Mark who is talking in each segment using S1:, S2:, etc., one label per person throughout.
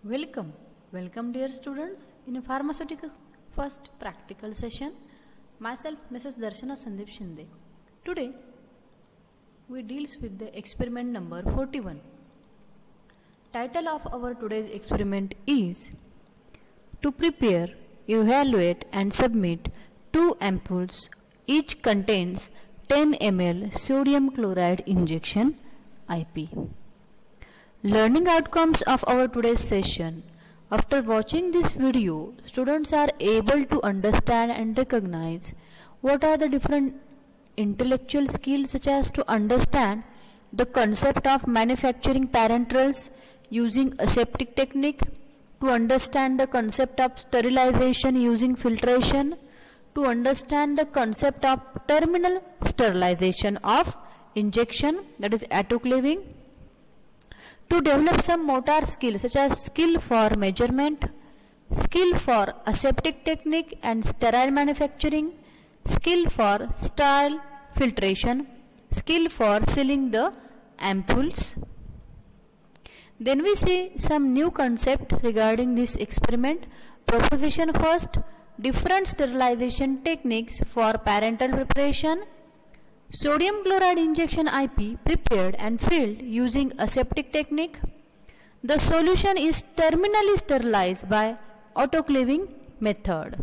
S1: Welcome dear students in a pharmaceutical first practical session. Myself Mrs. Darshana Sandeep Shinde. Today we deals with the experiment number 41. Title of our today's experiment is to prepare, evaluate and submit 2 ampoules. Each contains 10 ml sodium chloride injection IP. Learning outcomes of our today's session. After watching this video, students are able to understand and recognize what are the different intellectual skills, such as to understand the concept of manufacturing parenterals using aseptic technique, to understand the concept of sterilization using filtration, to understand the concept of terminal sterilization of injection, that is autoclaving, to develop some motor skills such as skill for measurement, skill for aseptic technique and sterile manufacturing, skill for sterile filtration, skill for sealing the ampoules. Then we see some new concept regarding this experiment. Proposition first, different sterilization techniques for parenteral preparation. Sodium chloride injection IP prepared and filled using aseptic technique. The solution is terminally sterilized by autoclaving method.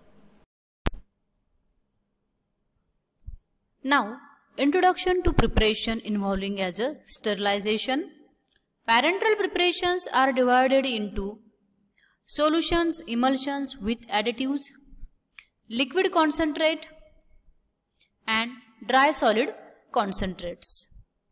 S1: Now, introduction to preparation involving as a sterilization. Parenteral preparations are divided into solutions, emulsions with additives, liquid concentrate and dry solid concentrates.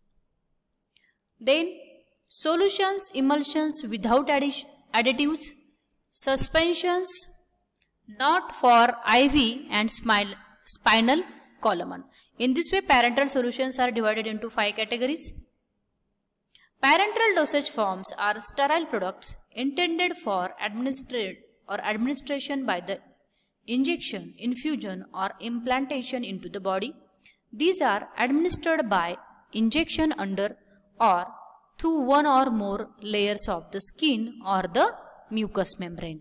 S1: Then solutions, emulsions without additives, suspensions not for IV and spinal column. In this way, parenteral solutions are divided into 5 categories. Parenteral dosage forms are sterile products intended for administration by the injection, infusion or implantation into the body. These are administered by injection under or through one or more layers of the skin or the mucous membrane.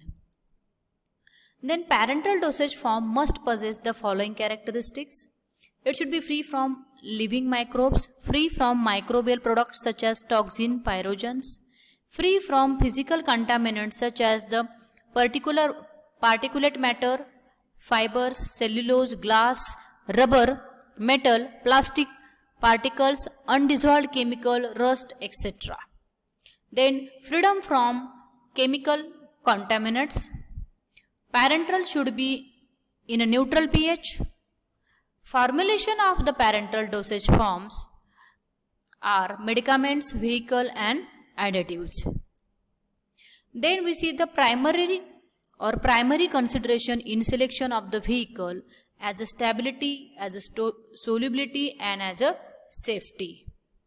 S1: Then parenteral dosage form must possess the following characteristics. It should be free from living microbes, free from microbial products such as toxin, pyrogens, free from physical contaminants such as the particulate matter, fibers, cellulose, glass, rubber, metal, plastic particles, undissolved chemical, rust, etc. Then freedom from chemical contaminants. Parenteral should be in a neutral pH. Formulation of the parenteral dosage forms are medicaments, vehicle and additives. Then we see the primary consideration in selection of the vehicle as a stability, as a solubility and as a safety.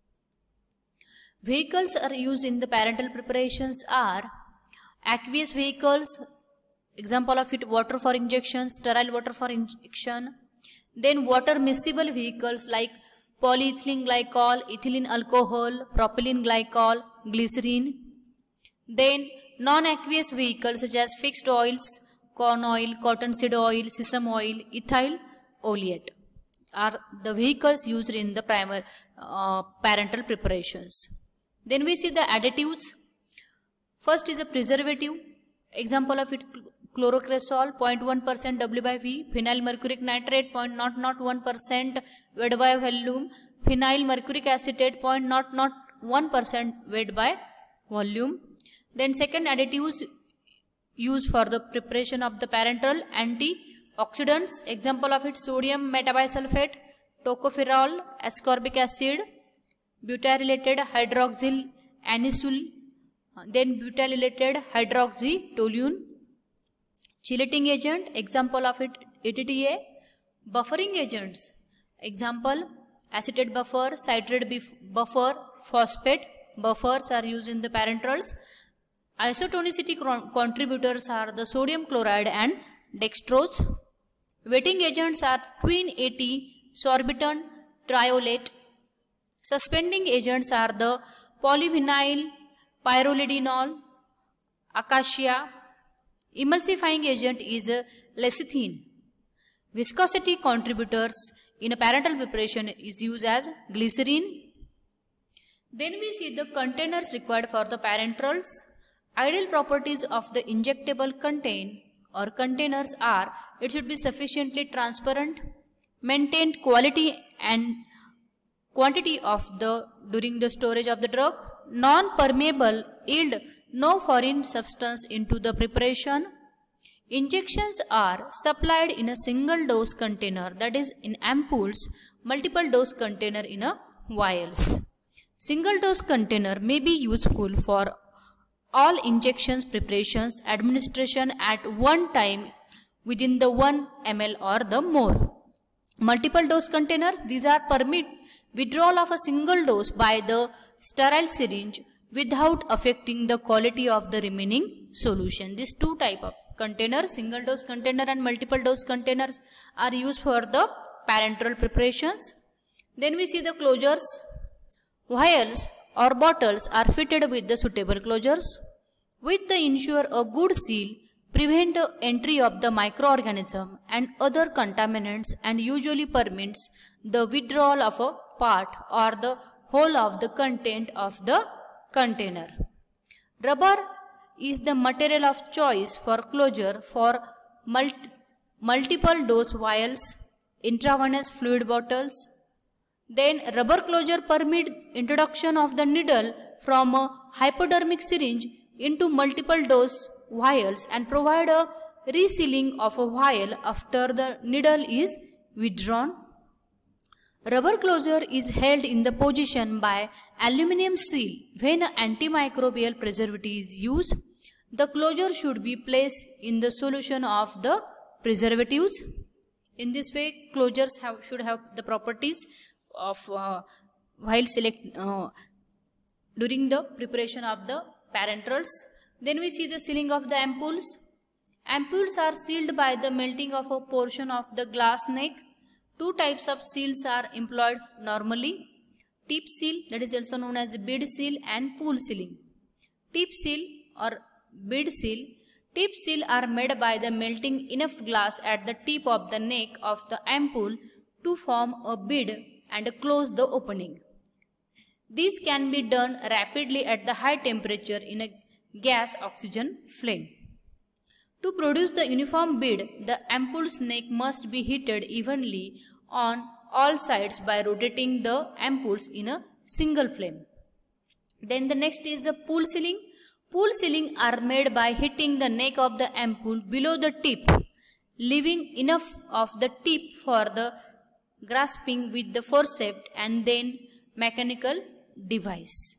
S1: Vehicles are used in the parenteral preparations are aqueous vehicles, example of it water for injection, sterile water for injection. Then water miscible vehicles like polyethylene glycol, ethylene alcohol, propylene glycol, glycerine. Then non-aqueous vehicles such as fixed oils, corn oil, cottonseed oil, sesame oil, ethyl oleate are the vehicles used in the parenteral preparations. Then we see the additives. First is a preservative. Example of it chlorocresol 0.1% W/V, phenyl mercuric nitrate 0.001% weight by volume, phenyl mercuric acetate 0.001% weight by volume. Then second additives used for the preparation of the parenteral antioxidants, example of it sodium metabisulfate, tocopherol, ascorbic acid, butyrylated hydroxyl anisole, then butyrylated hydroxytoluene. Chelating agent, example of it ETTA. Buffering agents, example acetate buffer, citrate buffer, phosphate buffers are used in the parenterals. Isotonicity contributors are the sodium chloride and dextrose. Wetting agents are queen 80, sorbitan, triolate. Suspending agents are the polyvinyl pyrrolidinol, acacia. Emulsifying agent is lecithin. Viscosity contributors in a parenteral preparation is used as glycerin. Then we see the containers required for the parenterals. Ideal properties of the injectable containers are: it should be sufficiently transparent, maintain quality and quantity during the storage of the drug, non-permeable, yield no foreign substance into the preparation. Injections are supplied in a single dose container, that is in ampoules, multiple dose container in a vials. Single dose container may be useful for all injections preparations administration at one time within the 1 ml or the more. Multiple dose containers, these are permit withdrawal of a single dose by the sterile syringe without affecting the quality of the remaining solution. These two type of containers, single dose container and multiple dose containers, are used for the parenteral preparations. Then we see the closures. Vials or bottles are fitted with the suitable closures. With the ensure a good seal, prevent the entry of the microorganism and other contaminants, and usually permits the withdrawal of a part or the whole of the content of the container. Rubber is the material of choice for closure for multiple dose vials, intravenous fluid bottles. Then rubber closure permit introduction of the needle from a hypodermic syringe into multiple dose vials and provide a resealing of a vial after the needle is withdrawn. Rubber closure is held in the position by aluminum seal. When antimicrobial preservative is used, the closure should be placed in the solution of the preservatives. In this way, closures should have the properties of while during the preparation of the parenterals. Then we see the sealing of the ampoules. Ampoules are sealed by the melting of a portion of the glass neck. Two types of seals are employed normally: tip seal, that is also known as bead seal, and pool sealing. Tip seal or bead seal. Tip seal are made by the melting enough glass at the tip of the neck of the ampoule to form a bead and close the opening. These can be done rapidly at the high temperature in a gas oxygen flame. To produce the uniform bead, the ampoule's neck must be heated evenly on all sides by rotating the ampoules in a single flame. Then the next is the pool sealing. Pool sealing are made by heating the neck of the ampoule below the tip, leaving enough of the tip for the grasping with the forceps and then mechanical device.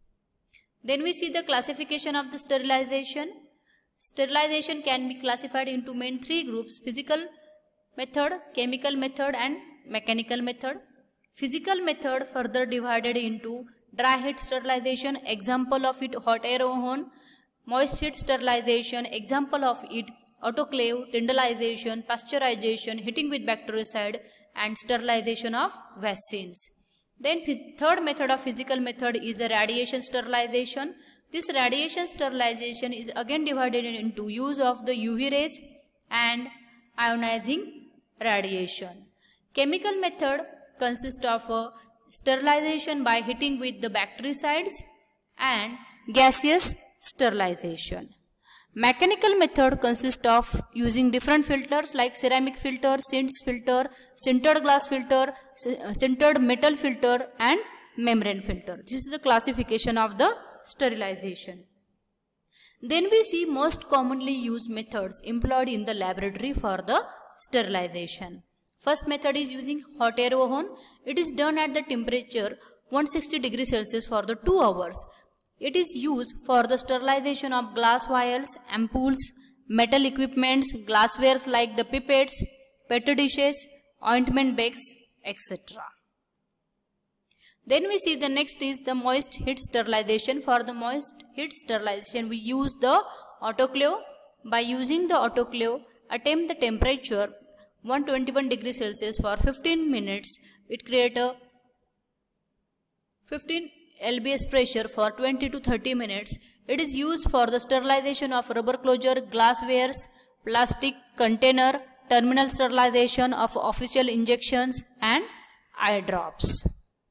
S1: Then we see the classification of the sterilization. Sterilization can be classified into main three groups: physical method, chemical method, and mechanical method. Physical method further divided into dry heat sterilization, example of it hot air oven; moist heat sterilization, example of it autoclave, tyndallization, pasteurization, heating with bactericide, and sterilization of vaccines. Then third method of physical method is a radiation sterilization. This radiation sterilization is again divided into use of the UV rays and ionizing radiation. Chemical method consists of sterilization by heating with the bactericides and gaseous sterilization. Mechanical method consists of using different filters like ceramic filter, SINTS filter, sintered glass filter, sintered metal filter, and membrane filter. This is the classification of the sterilization. Then we see most commonly used methods employed in the laboratory for the sterilization. First method is using hot air oven. It is done at the temperature 160 degrees Celsius for the 2 hours. It is used for the sterilization of glass vials, ampoules, metal equipments, glasswares like the pipettes, petri dishes, ointment bags, etc. Then we see the next is the moist heat sterilization. For the moist heat sterilization, we use the autoclave. By using the autoclave, attempt the temperature 121 degrees Celsius for 15 minutes. It creates a lbs pressure for 20 to 30 minutes. It is used for the sterilization of rubber closure, glasswares, plastic container, terminal sterilization of official injections and eye drops.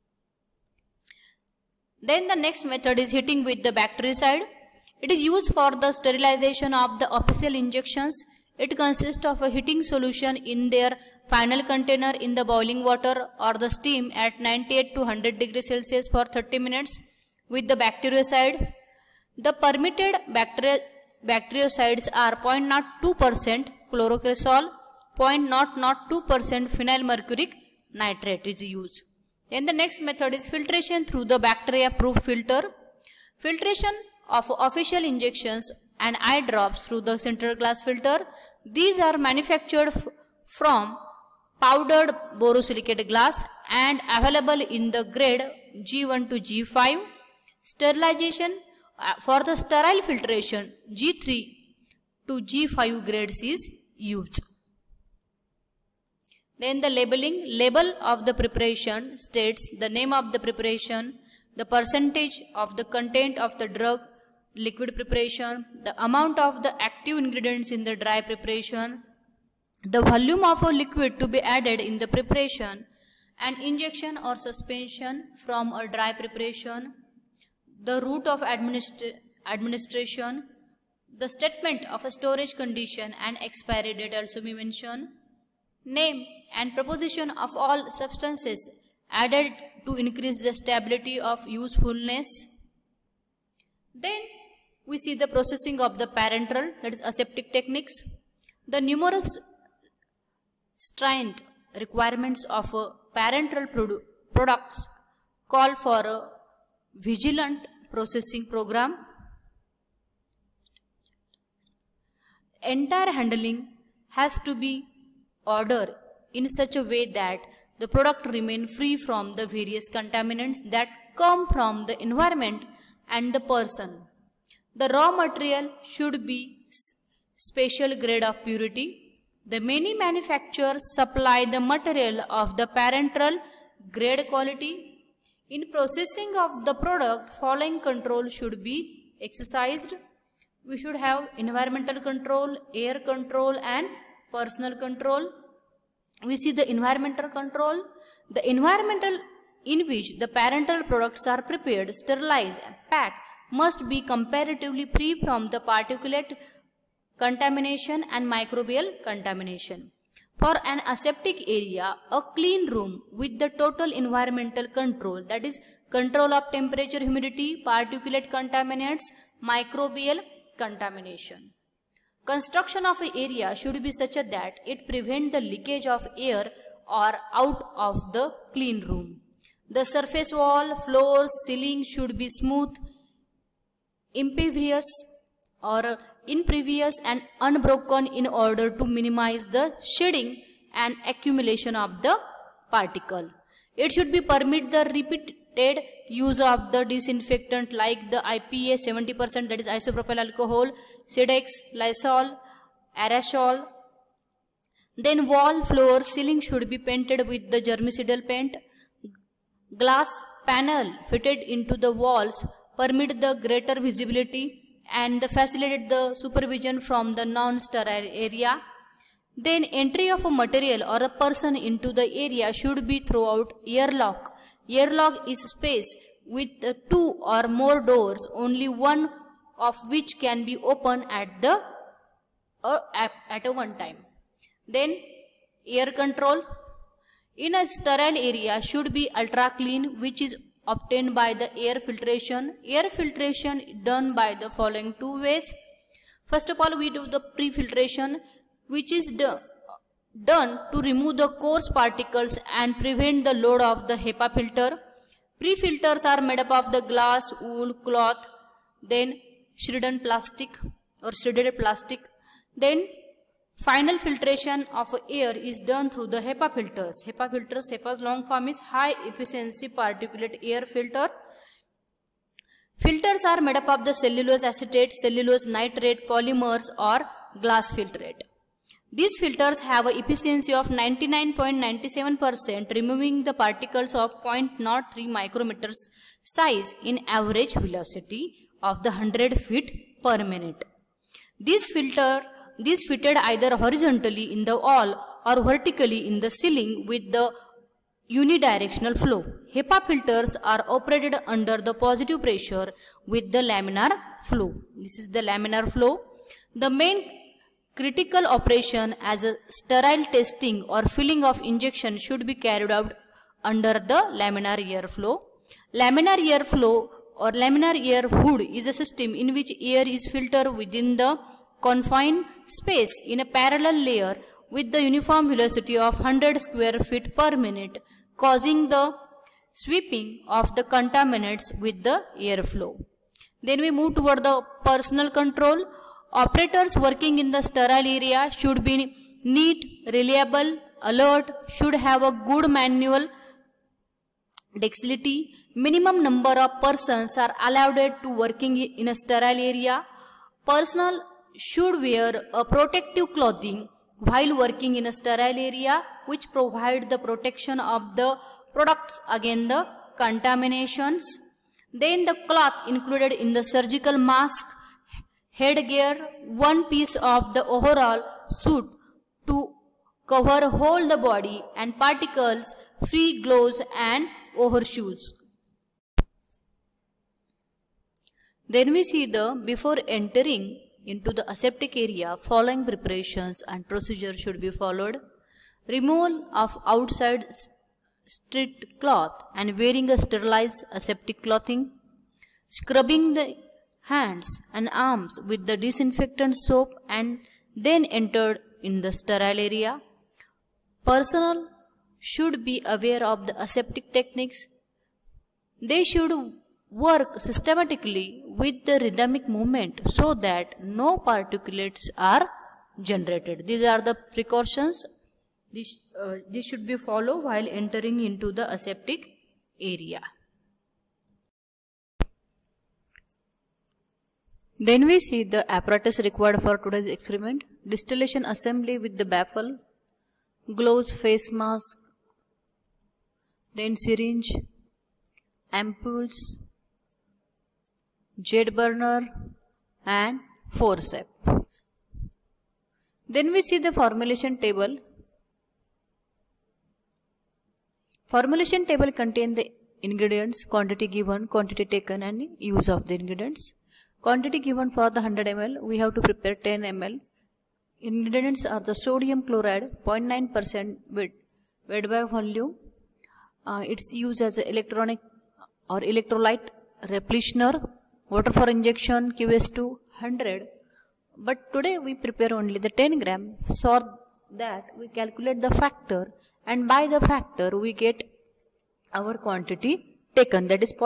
S1: Then the next method is heating with the bactericide. It is used for the sterilization of the official injections. It consists of a heating solution in their final container in the boiling water or the steam at 98 to 100 degrees Celsius for 30 minutes with the bactericide. The permitted bactericides are 0.02% chlorocresol, 0.002% phenyl mercuric nitrate is used. Then the next method is filtration through the bacteria-proof filter. Filtration of official injections and eye drops through the central glass filter. These are manufactured from powdered borosilicate glass and available in the grade G1 to G5. Sterilization for the sterile filtration G3 to G5 grades is used. Then the labeling. Label of the preparation states the name of the preparation, the percentage of the content of the drug liquid preparation, the amount of the active ingredients in the dry preparation, the volume of a liquid to be added in the preparation, an injection or suspension from a dry preparation, the route of administration, the statement of a storage condition and expiry date also be mentioned, name and proposition of all substances added to increase the stability of usefulness. Then we see the processing of the parenteral, that is aseptic techniques. The numerous stringent requirements of parenteral products call for a vigilant processing program. Entire handling has to be ordered in such a way that the product remain free from the various contaminants that come from the environment and the person. The raw material should be special grade of purity. The many manufacturers supply the material of the parenteral grade quality. In processing of the product, following control should be exercised. We should have environmental control, air control and personal control. We see the environmental control. The environmental in which the parenteral products are prepared, sterilized and packed must be comparatively free from the particulate contamination and microbial contamination. For an aseptic area, a clean room with the total environmental control, that is control of temperature, humidity, particulate contaminants, microbial contamination. Construction of an area should be such that it prevents the leakage of air or out of the clean room. The surface wall, floors, ceiling should be smooth, impervious and unbroken in order to minimize the shedding and accumulation of the particle. It should be permit the repeated use of the disinfectant like the IPA 70%, that is isopropyl alcohol, Sedex, Lysol, aerosol. Then wall, floor, ceiling should be painted with the germicidal paint. Glass panel fitted into the walls permit the greater visibility and facilitate the supervision from the non-sterile area. Then entry of a material or a person into the area should be throughout airlock. Airlock is space with 2 or more doors, only one of which can be opened at a one time. Then air control. In a sterile area should be ultra clean, which is obtained by the air filtration. Air filtration done by the following 2 ways. First of all, we do the pre-filtration, which is done to remove the coarse particles and prevent the load of the HEPA filter. Pre-filters are made up of the glass, wool, cloth, then shredded plastic. Then final filtration of air is done through the HEPA filters. HEPA's long form is high efficiency particulate air filter. Filters are made up of the cellulose acetate, cellulose nitrate, polymers or glass filtrate. These filters have an efficiency of 99.97%, removing the particles of 0.03 micrometers size in average velocity of the 100 feet per minute. These fitted either horizontally in the wall or vertically in the ceiling with the unidirectional flow. HEPA filters are operated under the positive pressure with the laminar flow. This is the laminar flow. The main critical operation as a sterile testing or filling of injection should be carried out under the laminar air flow. Laminar air flow or laminar air hood is a system in which air is filtered within the confined space in a parallel layer with the uniform velocity of 100 square feet per minute, causing the sweeping of the contaminants with the airflow. Then we move toward the personal control. Operators working in the sterile area should be neat, reliable, alert, should have a good manual dexterity. Minimum number of persons are allowed to working in a sterile area. Personnel should wear a protective clothing while working in a sterile area, which provide the protection of the products against the contaminations. Then the cloth included in the surgical mask, headgear, one piece of the overall suit to cover whole the body, and particles free gloves and overshoes. Then we see the before entering into the aseptic area, following preparations and procedures should be followed. Removal of outside street cloth and wearing a sterilized aseptic clothing. Scrubbing the hands and arms with the disinfectant soap and then entered in the sterile area. Personnel should be aware of the aseptic techniques. They should work systematically with the rhythmic movement so that no particulates are generated. These are the precautions. This should be followed while entering into the aseptic area. Then we see the apparatus required for today's experiment. Distillation assembly with the baffle, gloves, face mask, then syringe, ampoules, jet burner and forceps. Then we see the formulation table. Formulation table contains the ingredients, quantity given, quantity taken and use of the ingredients. Quantity given for the 100 ml, we have to prepare 10 ml. Ingredients are the sodium chloride, 0.9% weight by volume. It's used as an electronic or electrolyte repletioner. Water for injection, QS2, 100. But today we prepare only the 10 gram. So that we calculate the factor, and by the factor we get our quantity taken, that is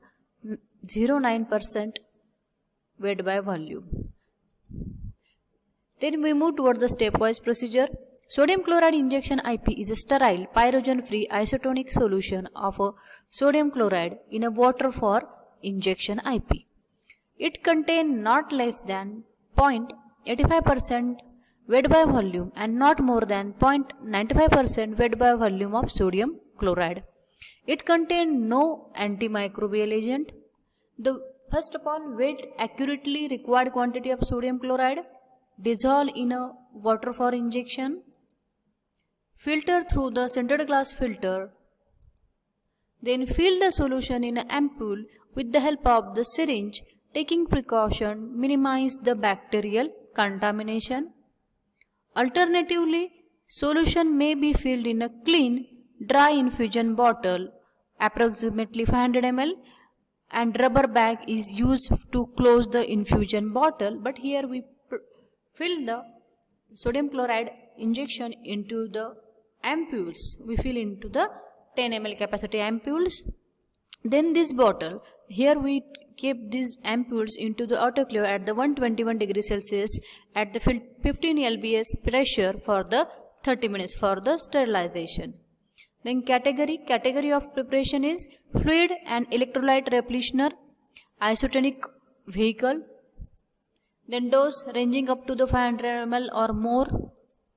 S1: 0.09% weight by volume. Then we move toward the stepwise procedure. Sodium chloride injection IP is a sterile, pyrogen-free isotonic solution of a sodium chloride in a water for injection IP. It contains not less than 0.85% weight by volume and not more than 0.95% weight by volume of sodium chloride. It contains no antimicrobial agent. First of all, weight accurately required quantity of sodium chloride, dissolve in a water for injection, filter through the sintered glass filter, then fill the solution in an ampoule with the help of the syringe, taking precaution minimize the bacterial contamination. Alternatively, solution may be filled in a clean, dry infusion bottle, approximately 500 ml, and rubber bag is used to close the infusion bottle. But here we fill the sodium chloride injection into the ampoules. We fill into the 10 ml capacity ampoules. Then this bottle, here we keep these ampoules into the autoclave at the 121 degrees Celsius at the 15 lbs pressure for the 30 minutes for the sterilization. Then category of preparation is fluid and electrolyte repletioner, isotonic vehicle. Then dose ranging up to the 500 ml or more.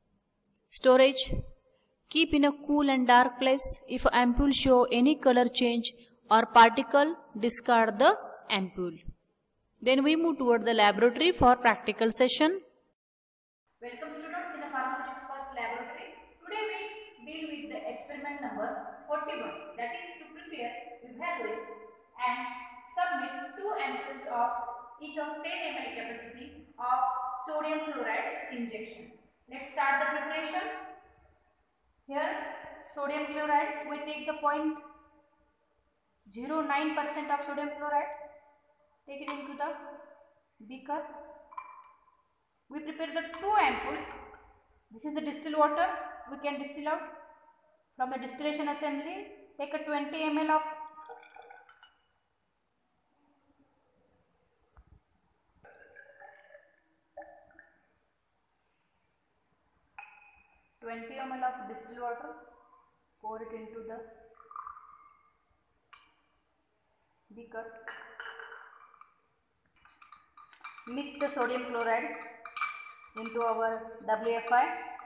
S1: Storage. Keep in a cool and dark place. If ampoule show any color change or particle, discard the ampoule. Then we move toward the laboratory for practical session. Welcome students in a pharmaceutics first laboratory. Today we deal with the experiment number 41, that is to prepare, evaluate and submit 2 ampoules of each of 10 ml capacity of sodium chloride injection. Let's start the preparation. Here sodium chloride, we take the 0.09% of sodium chloride, take it into the beaker. We prepare the 2 ampoules. This is the distilled water. We can distill out from the distillation assembly. Take a 20 ml of distilled water. Pour it into the beaker. Mix the sodium chloride into our WFI.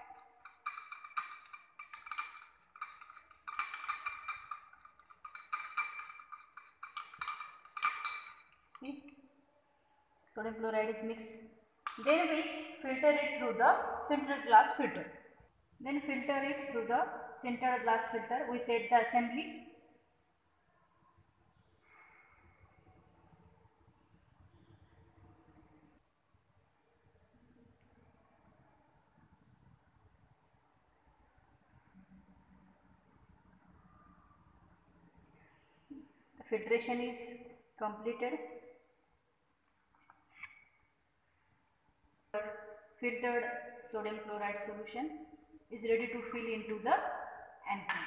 S1: See, sodium chloride is mixed. Then we filter it through the sintered glass filter. We set the assembly. The filtration is completed. Filtered sodium chloride solution is ready to fill into the ampoule.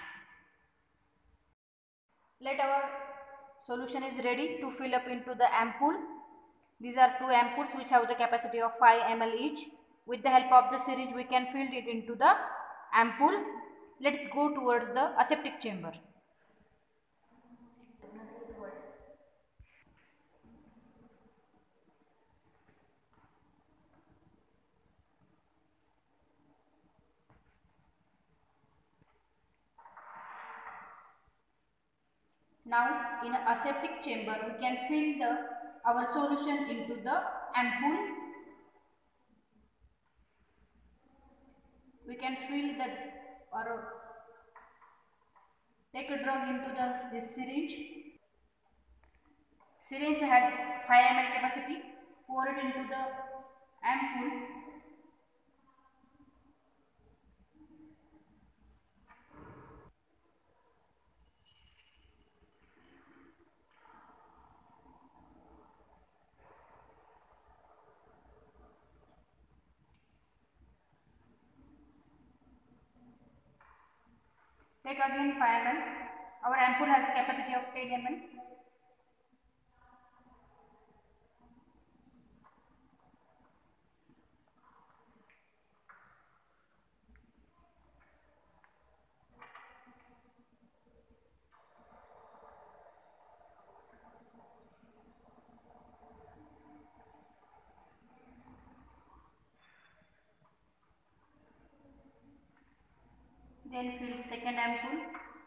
S1: Let our solution is ready to fill up into the ampoule. These are 2 ampoules which have the capacity of 5 ml each. With the help of the syringe we can fill it into the ampoule. Let's go towards the aseptic chamber. Now in an aseptic chamber we can fill our solution into the ampoule. We can fill take a drug into this syringe. Syringe had 5 ml capacity. Pour it into the ampoule. Take again 5 ml. Our ampoule has a capacity of 10 ml. Then fill second ampoule.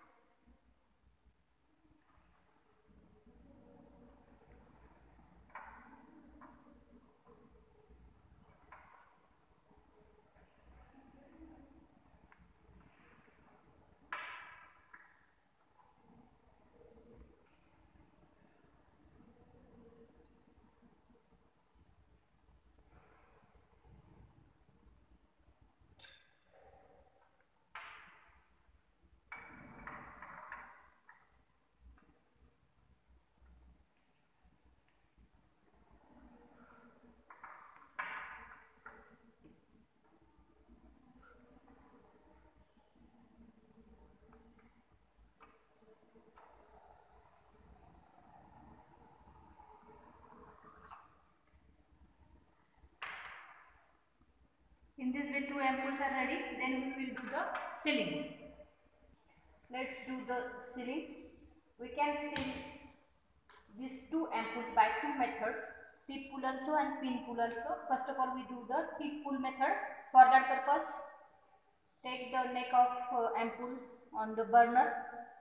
S1: In this way 2 ampoules are ready. Then we will do the sealing. Let's do the sealing. We can seal these 2 ampoules by 2 methods, tip pull also and pin pull also. First of all we do the tip pull method. For that purpose Take the neck of ampoule on the burner,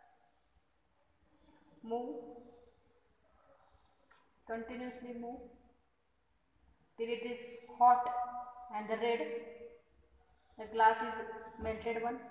S1: move, continuously move till it is hot and red. The glass is melted one.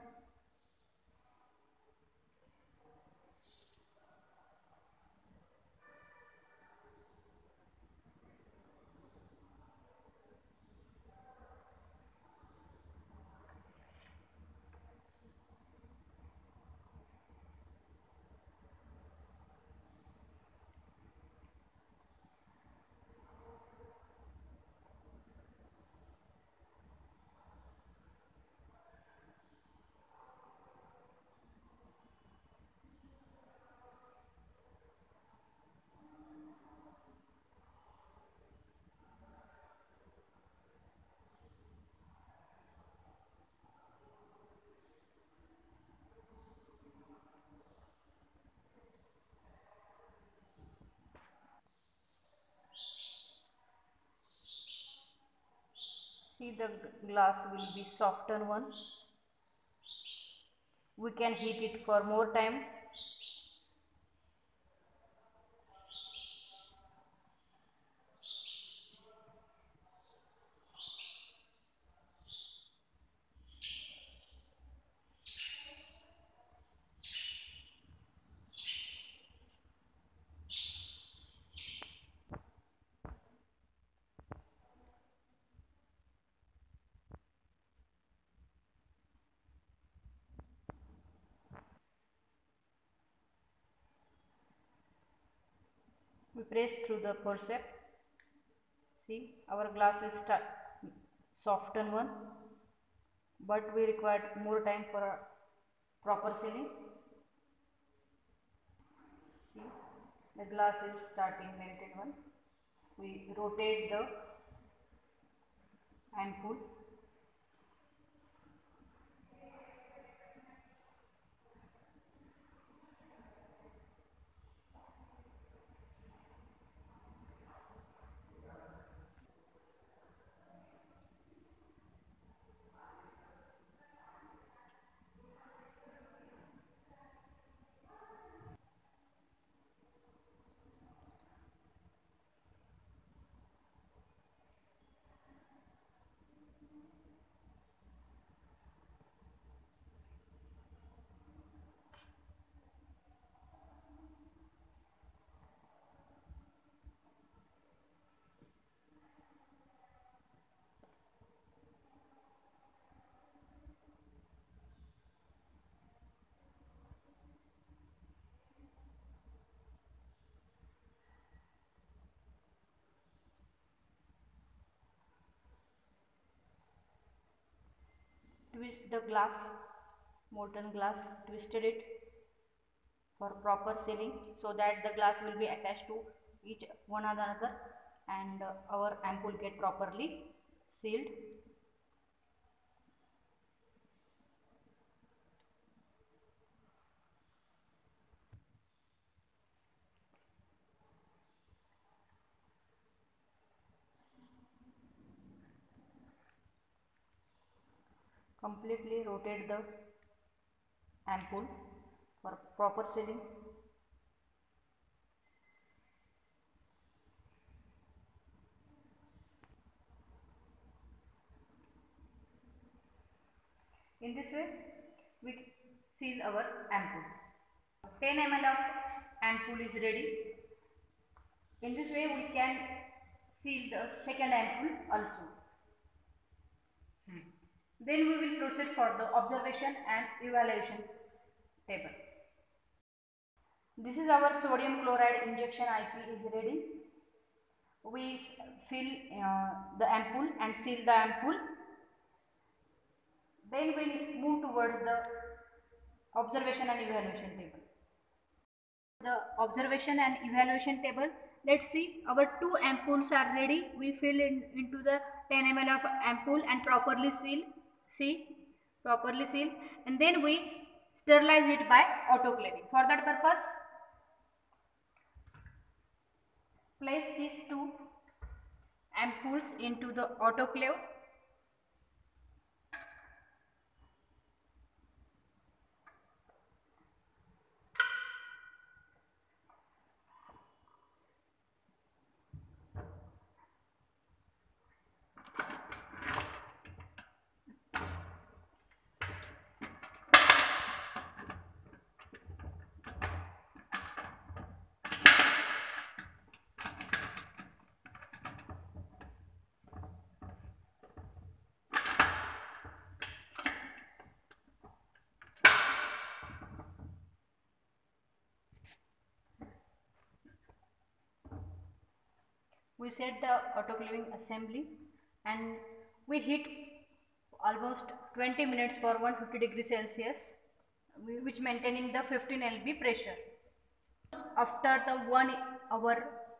S1: See, the glass will be softened one. We can heat it for more time. We press through the forceps. See, our glass is soften one, but we require more time for a proper sealing. See, the glass is starting melted one. We rotate the ampoule. Twist the glass, molten glass, twisted it for proper sealing so that the glass will be attached to each one another and our ampoule get properly sealed. Completely rotate the ampoule for proper sealing. In this way, we seal our ampoule. 10 ml of ampoule is ready. In this way, we can seal the second ampoule also. Then we will proceed for the observation and evaluation table. This is our sodium chloride injection IP is ready. We fill the ampoule and seal the ampoule. Then we will move towards the observation and evaluation table. The observation and evaluation table. Let's see, our two ampoules are ready. We fill into the 10 ml of ampoule and properly seal. See, properly seal, and then we sterilize it by autoclaving. For that purpose, place these two ampoules into the autoclave. We set the autoclaving assembly and we heat almost 20 minutes for 150 degrees Celsius, which maintaining the 15 lb pressure. After the 1 hour,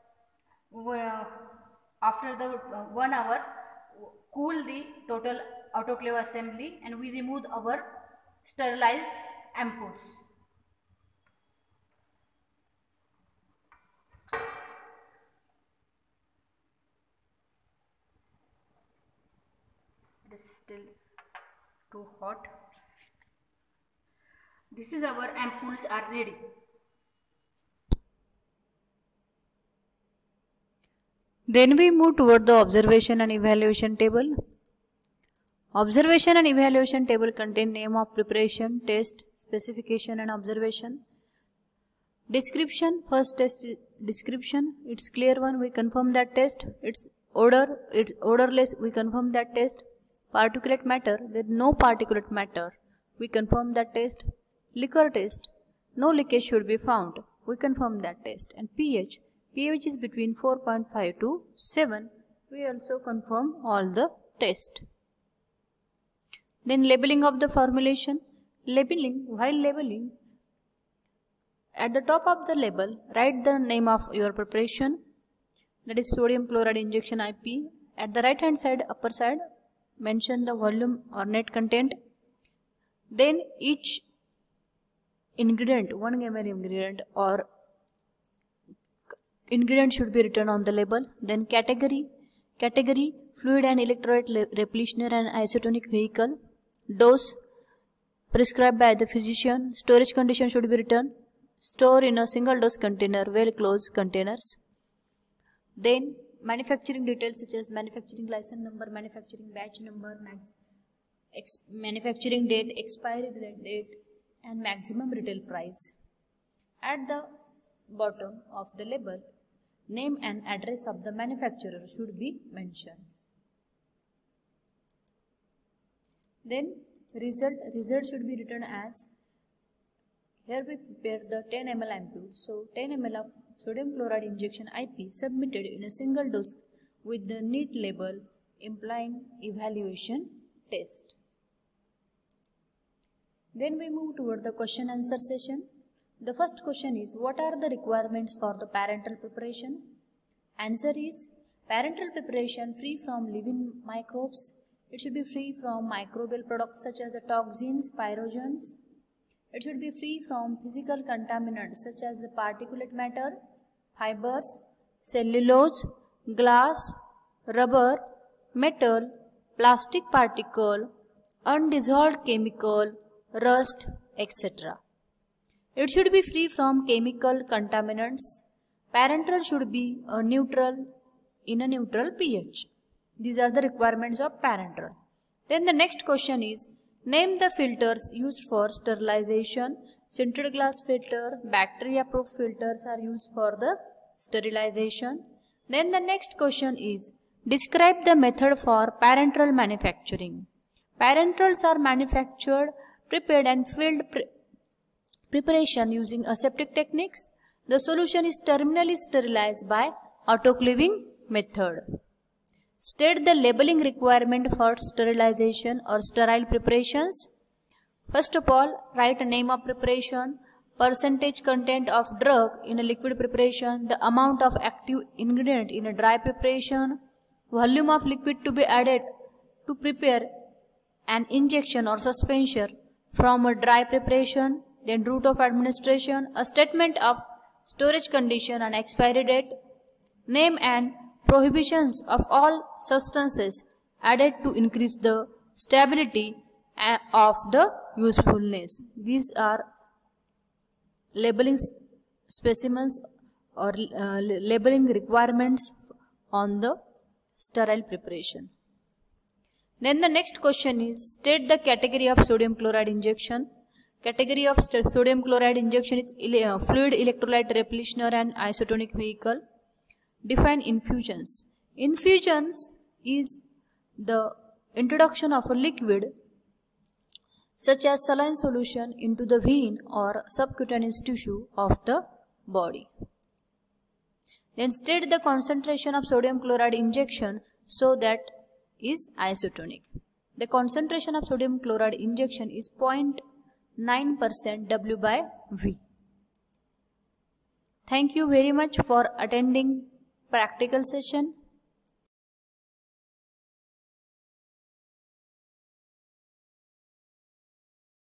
S1: cool the total autoclave assembly and we remove our sterilized ampoules. It is still too hot. This is our ampoules are ready. Then we move toward the observation and evaluation table. Observation and evaluation table contain name of preparation, test, specification and observation. Description, first test description, it's clear one, we confirm that test. It's odorless, we confirm that test. Particulate matter, there is no particulate matter, we confirm that test. Liquor test, no leakage should be found, we confirm that test. And pH is between 4.5 to 7, we also confirm all the test. Then labeling of the formulation. While labeling, at the top of the label, write the name of your preparation, that is sodium chloride injection IP. At the right hand side, upper side, mention the volume or net content. Then each ingredient, 1 ml ingredient or ingredient should be written on the label. Then category, fluid and electrolyte repletioner and isotonic vehicle. Dose, prescribed by the physician. Storage condition should be written. Store in a single dose container, well closed containers. Then manufacturing details such as manufacturing license number, manufacturing batch number, manufacturing date, expiry date and maximum retail price. At the bottom of the label, name and address of the manufacturer should be mentioned. Then result should be written as, here we prepare the 10 ml ampoule. So 10 ml of sodium chloride injection IP submitted in a single dose with the neat label implying evaluation test. Then we move toward the question answer session. The first question is, what are the requirements for the parenteral preparation? Answer is, parenteral preparation free from living microbes. It should be free from microbial products such as the toxins, pyrogens. It should be free from physical contaminants such as the particulate matter, fibers, cellulose, glass, rubber, metal, plastic particle, undissolved chemical, rust, etc. It should be free from chemical contaminants. Parenteral should be in a neutral pH. These are the requirements of parenteral. Then the next question is, name the filters used for sterilization. Sintered glass filter, bacteria-proof filters are used for the sterilization. Then the next question is, describe the method for parenteral manufacturing. Parenterals are manufactured, prepared and filled preparation using aseptic techniques. The solution is terminally sterilized by autoclaving method. State the labeling requirement for sterilization or sterile preparations. First of all, write a name of preparation, percentage content of drug in a liquid preparation, the amount of active ingredient in a dry preparation, volume of liquid to be added to prepare an injection or suspension from a dry preparation, then route of administration, a statement of storage condition and expiry date, name and prohibitions of all substances added to increase the stability of the usefulness. These are labeling specimens or labeling requirements on the sterile preparation. Then the next question is, state the category of sodium chloride injection. Category of sodium chloride injection is fluid electrolyte repletioner and isotonic vehicle. Define infusions. Infusions is the introduction of a liquid such as saline solution into the vein or subcutaneous tissue of the body. Then state the concentration of sodium chloride injection so that is isotonic. The concentration of sodium chloride injection is 0.9% W by V. Thank you very much for attending practical session.